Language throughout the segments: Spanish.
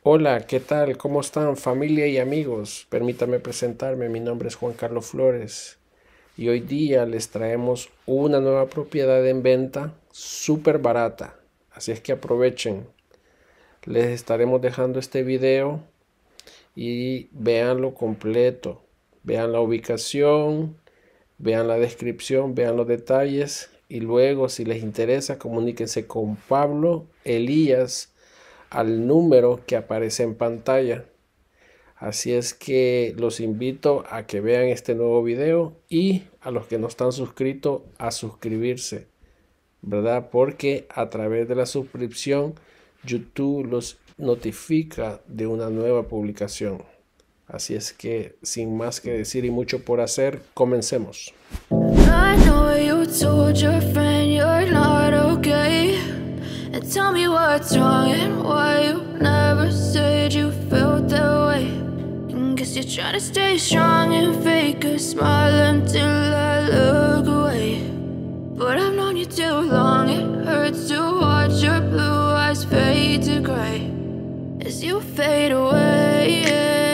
Hola, ¿qué tal? ¿Cómo están familia y amigos? Permítame presentarme, mi nombre es Juan Carlos Flores y hoy día les traemos una nueva propiedad en venta súper barata, así es que aprovechen. Les estaremos dejando este video y véanlo completo, vean la ubicación, vean la descripción, vean los detalles y luego si les interesa comuníquense con Pablo Elías al número que aparece en pantalla. Así es que los invito a que vean este nuevo video y a los que no están suscritos a suscribirse, ¿verdad? Porque a través de la suscripción YouTube los notifica de una nueva publicación. Así es que sin más que decir y mucho por hacer, comencemos. I know you told your friend you're not okay, and tell me what's wrong and why you never said you felt that way. And guess you're trying to stay strong and fake a smile until I look away. But I've known you too long, it hurts to watch your blue eyes fade to gray as you fade away,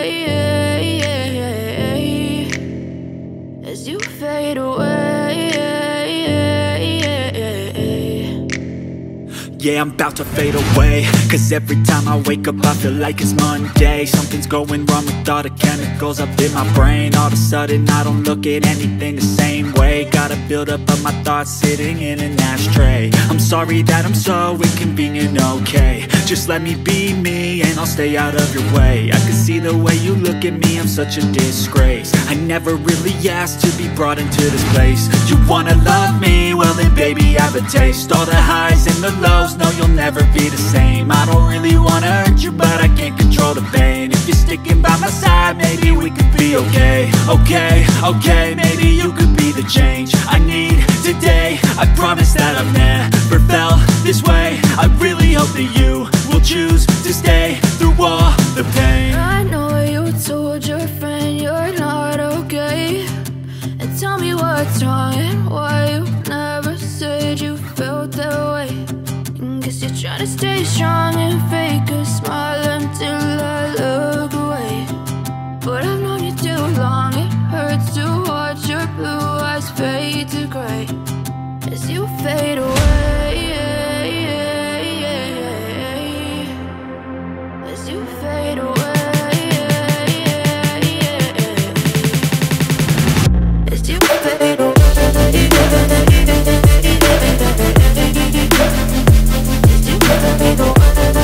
as you fade away. Yeah, I'm about to fade away, cause every time I wake up I feel like it's Monday. Something's going wrong with all the chemicals up in my brain. All of a sudden I don't look at anything the same way. Gotta build up of my thoughts sitting in an ashtray. I'm sorry that I'm so inconvenient, okay. Just let me be me and I'll stay out of your way. I can see the way you look at me, I'm such a disgrace. I never really asked to be brought into this place. You wanna love me? Well then baby I have a taste. All the highs and the lows, no you'll never be the same. I don't really wanna hurt you but I can't control the pain. If you're sticking by my side maybe we could be okay. Okay, maybe you could be the change I need today. I promise that I've never felt this way. I really hope that you will choose to stay through all the pain. I know you told your friend you're not okay, and tell me what's wrong and why you never said you felt that way. And guess you're trying to stay strong and fake a smile until I look away. But I've known you too long, it hurts to watch your blue eyes fade to gray as you fade away, as you fade away, as you fade away, as you fade away.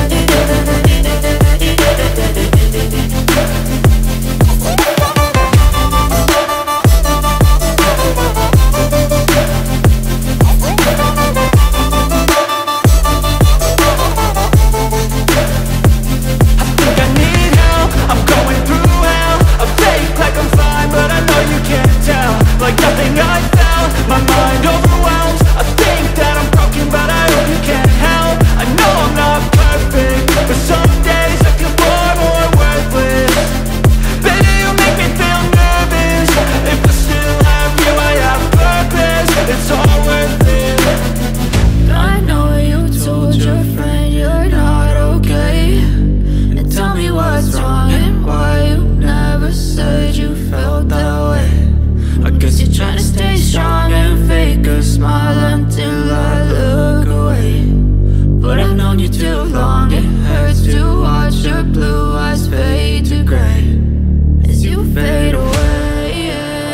Like nothing I felt, my mind overwhelms. I think that I'm broken but I hope you can't help. I know I'm not perfect, but some days I feel far more worthless. Baby, you make me feel nervous. If I still have you, I have purpose. It's all worth it. I know you told your friend you're not okay, and tell me what's wrong and why you never said you felt that way. I guess you're trying to stay strong and fake a smile until I look away. But I've known you too long, it hurts to watch your blue eyes fade to gray as you fade away,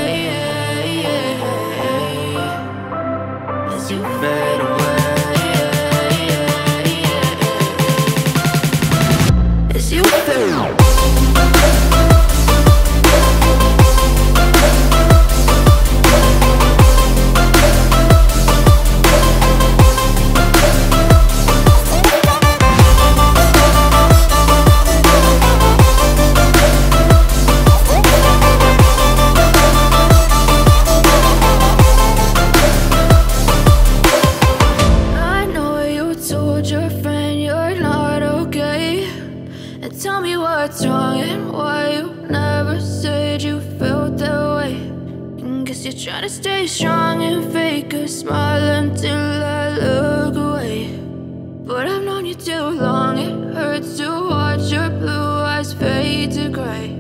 as you fade away, as you fade away. Tell me what's wrong and why you never said you felt that way. And guess you're trying to stay strong and fake a smile until I look away. But I've known you too long, it hurts to watch watch your blue eyes fade to gray.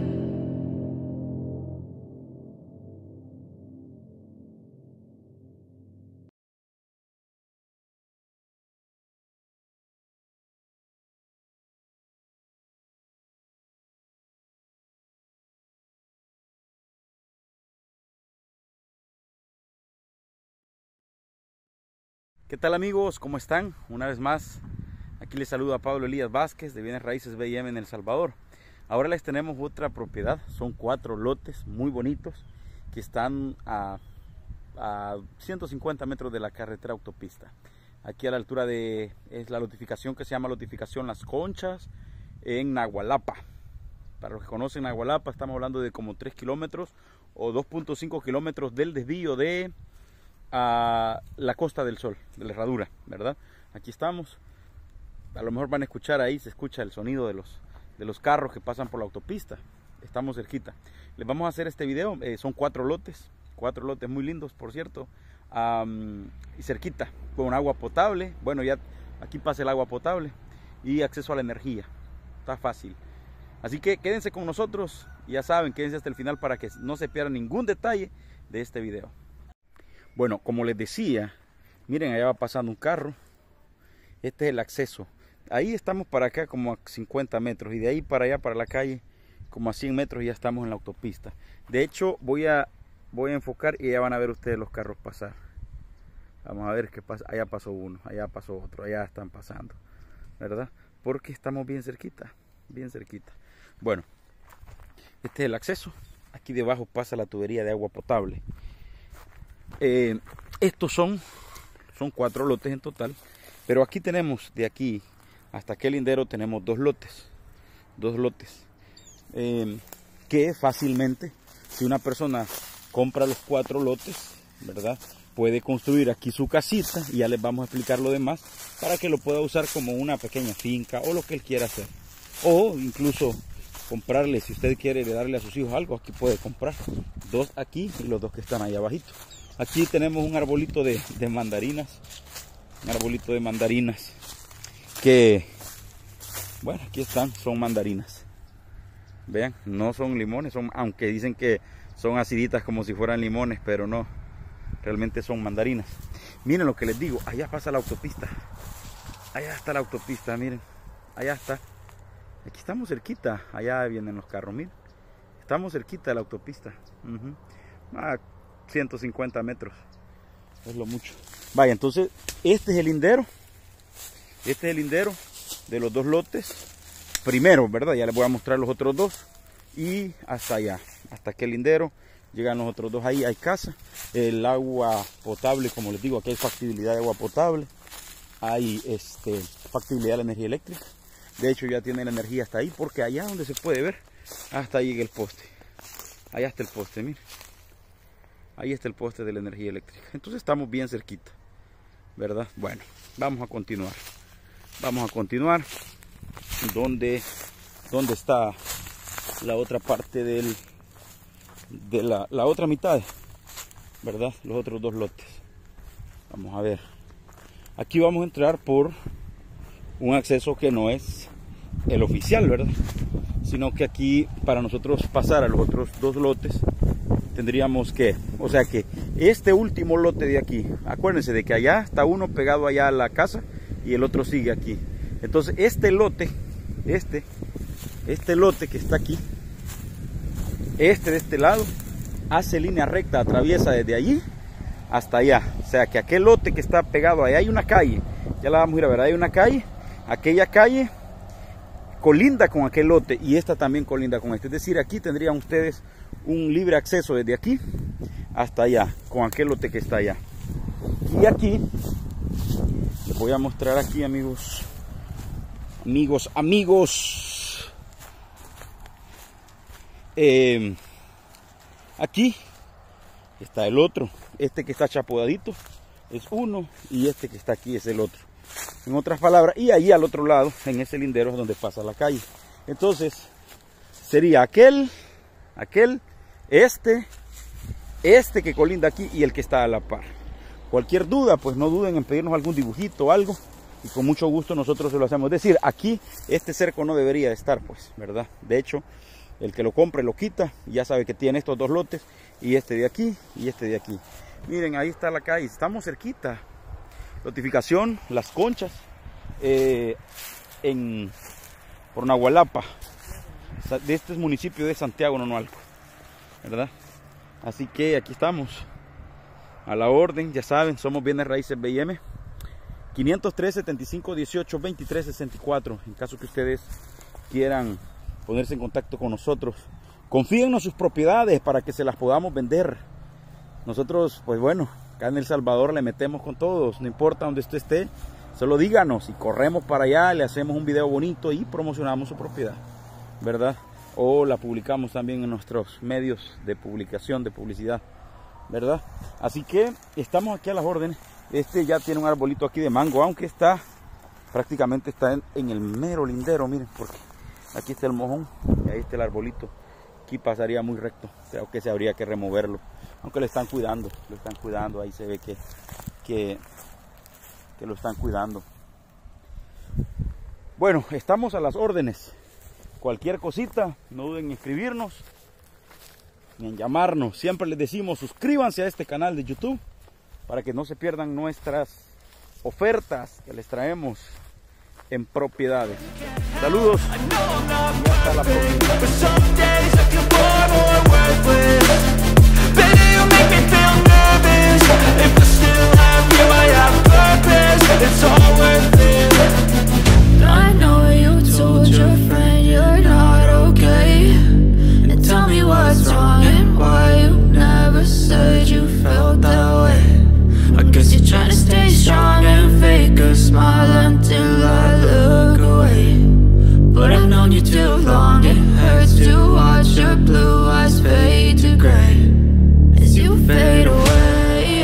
¿Qué tal amigos? ¿Cómo están? Una vez más, aquí les saluda Pablo Elías Vázquez de Bienes Raíces B&M en El Salvador. Ahora les tenemos otra propiedad, son 4 lotes muy bonitos que están a 150 metros de la carretera autopista. Aquí a la altura es la lotificación que se llama lotificación Las Conchas en Nagualapa. Para los que conocen Nagualapa, estamos hablando de como 3 kilómetros o 2.5 kilómetros del desvío de a la Costa del Sol, de la Herradura, ¿verdad? Aquí estamos. A lo mejor van a escuchar ahí, se escucha el sonido de los carros que pasan por la autopista. Estamos cerquita. Les vamos a hacer este video, son 4 lotes muy lindos, por cierto, y cerquita, con agua potable. Bueno, ya aquí pasa el agua potable y acceso a la energía. Está fácil. Así que quédense con nosotros, ya saben, quédense hasta el final para que no se pierdan ningún detalle de este video. Bueno, como les decía, miren, allá va pasando un carro. Este es el acceso. Ahí estamos para acá como a 50 metros y de ahí para allá, para la calle, como a 100 metros ya estamos en la autopista. De hecho, voy a enfocar y ya van a ver ustedes los carros pasar. Vamos a ver qué pasa. Allá pasó uno, allá pasó otro, allá están pasando, ¿verdad? Porque estamos bien cerquita, bien cerquita. Bueno, este es el acceso. Aquí debajo pasa la tubería de agua potable. Estos son 4 lotes en total, pero aquí tenemos de aquí hasta aquel lindero tenemos 2 lotes, que fácilmente, si una persona compra los 4 lotes, ¿verdad?, puede construir aquí su casita y ya les vamos a explicar lo demás para que lo pueda usar como una pequeña finca o lo que él quiera hacer, o incluso comprarle, si usted quiere darle a sus hijos algo, aquí puede comprar 2 aquí y los 2 que están ahí abajito. Aquí tenemos un arbolito de mandarinas. Un arbolito de mandarinas. Que, bueno, aquí están, son mandarinas. Vean, no son limones, aunque dicen que son aciditas como si fueran limones, pero no. Realmente son mandarinas. Miren lo que les digo, allá pasa la autopista. Allá está la autopista, miren. Allá está. Aquí estamos cerquita. Allá vienen los carros, miren. Estamos cerquita de la autopista. 150 metros es lo mucho. Vaya, entonces este es el lindero. Este es el lindero de los 2 lotes. Primero, ¿verdad? Ya les voy a mostrar los otros 2. Y hasta allá, hasta aquel lindero llegan los otros 2. Ahí hay casa. El agua potable, como les digo, aquí hay factibilidad de agua potable. Hay factibilidad de la energía eléctrica. De hecho ya tiene la energía hasta ahí, porque allá donde se puede ver, hasta ahí llega el poste. Allá está el poste, miren. Ahí está el poste de la energía eléctrica. Entonces estamos bien cerquita, ¿verdad? Bueno, vamos a continuar. Vamos a continuar. ¿Dónde está la otra parte de la otra mitad? ¿Verdad? Los otros 2 lotes. Vamos a ver. Aquí vamos a entrar por un acceso que no es el oficial, ¿verdad? Sino que aquí, para nosotros pasar a los otros 2 lotes, tendríamos que, o sea que este último lote de aquí, acuérdense de que allá está uno pegado allá a la casa y el otro sigue aquí. Entonces este lote, este lote que está aquí, de este lado, hace línea recta, atraviesa desde allí hasta allá. O sea que aquel lote que está pegado allá, hay una calle, ya la vamos a ir a ver, hay una calle, aquella calle colinda con aquel lote y esta también colinda con este. Es decir, aquí tendrían ustedes un libre acceso desde aquí hasta allá, con aquel lote que está allá. Y aquí, les voy a mostrar aquí, amigos. Aquí está el otro. Este que está chapodadito es uno y este que está aquí es el otro. En otras palabras, y ahí al otro lado, en ese lindero es donde pasa la calle. Entonces, sería aquel, este que colinda aquí y el que está a la par. Cualquier duda, pues no duden en pedirnos algún dibujito o algo y con mucho gusto nosotros se lo hacemos. Es decir, aquí este cerco no debería de estar, pues, ¿verdad? De hecho, el que lo compre lo quita, y ya sabe que tiene estos dos lotes, y este de aquí, y este de aquí. Miren, ahí está la calle, estamos cerquita. Lotificación Las Conchas, por Nagualapa, de este municipio de Santiago Nonualco, ¿verdad? Así que aquí estamos, a la orden, ya saben, somos Bienes Raíces BIM, 503 75 18 23 64, en caso que ustedes quieran ponerse en contacto con nosotros. Confíennos sus propiedades para que se las podamos vender. Nosotros, pues bueno, acá en El Salvador le metemos con todos, no importa donde usted esté, solo díganos y corremos para allá, le hacemos un video bonito y promocionamos su propiedad, ¿verdad? O la publicamos también en nuestros medios de publicación, de publicidad, ¿verdad? Así que estamos aquí a las órdenes. Este ya tiene un arbolito aquí de mango, aunque está prácticamente está en el mero lindero, miren, porque aquí está el mojón y ahí está el arbolito. Aquí pasaría muy recto, creo que se habría que removerlo, aunque lo están cuidando, ahí se ve que lo están cuidando. Bueno, estamos a las órdenes. Cualquier cosita, no duden en escribirnos ni en llamarnos. Siempre les decimos, suscríbanse a este canal de YouTube para que no se pierdan nuestras ofertas que les traemos en propiedades. Saludos y hasta la I know you told your friend you're not okay, and tell me what's wrong and why you never said you felt that way. I guess you're trying to stay strong and fake a smile until I look away, but I've known you too long. It hurts to watch your blue eyes fade to gray as you fade away,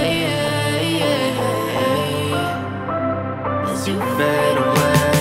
as you fade away.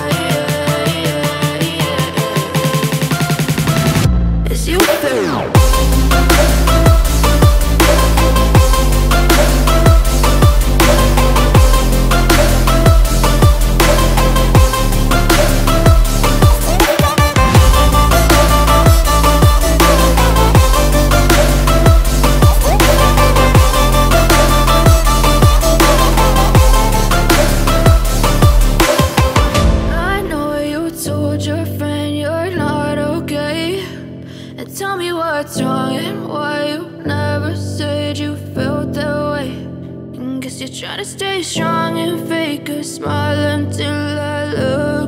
Tell me what's wrong and why you never said you felt that way. And guess you're trying to stay strong and fake a smile until I look